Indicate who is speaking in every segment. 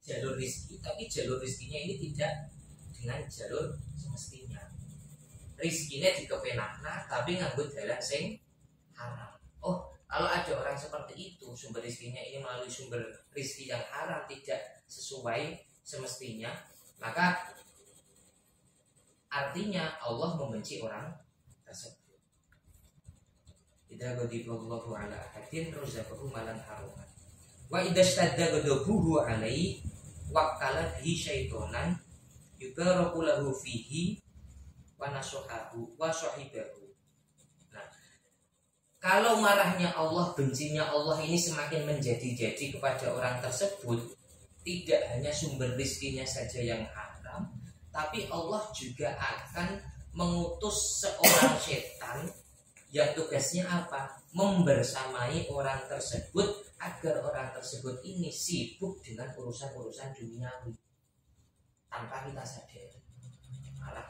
Speaker 1: jalur rizki, tapi jalur rizkinya ini tidak dengan jalur semestinya. Rizkinya dikepenakna tapi nganggo dalan sing haram. Oh, kalau ada orang seperti itu, sumber rizkinya ini melalui sumber rizki yang haram, tidak sesuai semestinya, maka artinya Allah membenci orang tersebut. Idza ghadiballahu ala ahadin razaqahu malan haruman. Wa idza stadda ghadabuhu alaihi waqala bihi syaitonan yubaraku lahu fihi wa nasuhahu wa sahibahu. Nah, kalau marahnya Allah, bencinya Allah ini semakin menjadi-jadi kepada orang tersebut, tidak hanya sumber rizkinya saja yang haram, tapi Allah juga akan mengutus seorang setan yang tugasnya apa? Membersamai orang tersebut agar orang tersebut ini sibuk dengan urusan-urusan duniawi tanpa kita sadari. Malah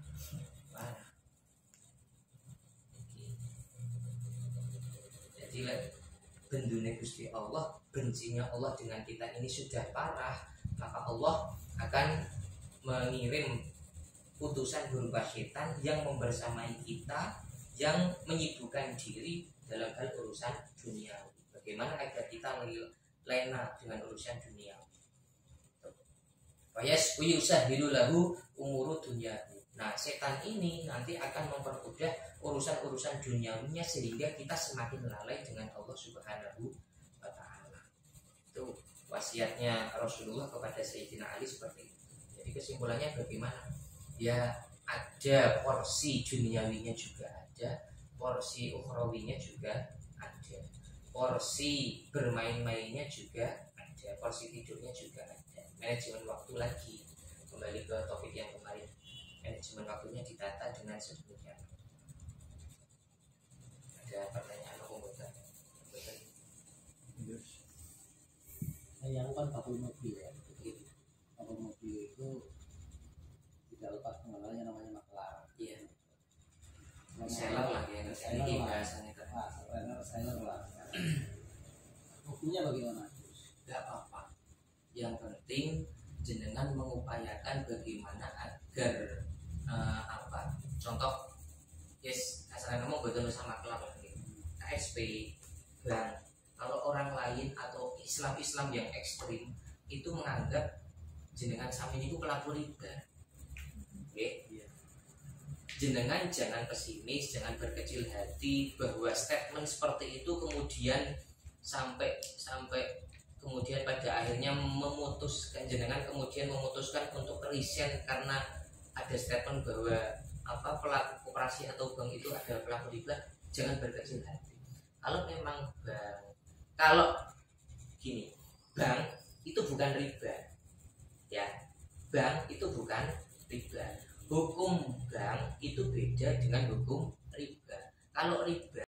Speaker 1: jadi bendune Gusti Allah, bencinya Allah dengan kita ini sudah parah, maka Allah akan mengirim utusan berupa setan yang membersamai kita, yang menyibukkan diri dalam hal urusan dunia. Bagaimana agar kita lena dengan urusan dunia? Wayas uyusahilu lahu umuru dunyahu. Nah, setan ini nanti akan mempermudah urusan-urusan duniawinya sehingga kita semakin lalai dengan Allah Subhanahu wa taala. Itu wasiatnya Rasulullah kepada Sayyidina Ali seperti itu. Jadi kesimpulannya bagaimana? Ya, ada porsi duniawinya juga ada, porsi ukhrawinya juga ada, porsi bermain-mainnya juga ada, porsi tidurnya juga ada. Manajemen waktu lagi, kembali ke topik yang kemarin, manajemen waktunya ditata dengan sedemikian. Ada pertanyaan apa enggak?
Speaker 2: Saya kan bakul mobil ya. Bakul mobil itu tidak lepas pengenalannya namanya maklar.
Speaker 1: Iya. Seller lah ya, ini bahasanya kan.
Speaker 2: Seller lah. Hukumnya bagaimana?
Speaker 1: Gak apa-apa. Yang penting jenengan mengupayakan bagaimana agar contoh, yes, asalnya ngomong betul sama klub KSP, bank. Kalau orang lain atau Islam yang ekstrim itu menganggap jenengan sami itu pelaku riba. Oke, jenengan jangan pesimis, jangan berkecil hati bahwa statement seperti itu kemudian sampai kemudian pada akhirnya memutuskan, jenengan kemudian memutuskan untuk resign karena ada statement bahwa pelaku koperasi atau bank itu adalah pelaku riba. Jangan berkecil hati. Kalau memang bank itu bukan riba, ya, bank itu bukan riba. Hukum bank itu beda dengan hukum riba. Kalau riba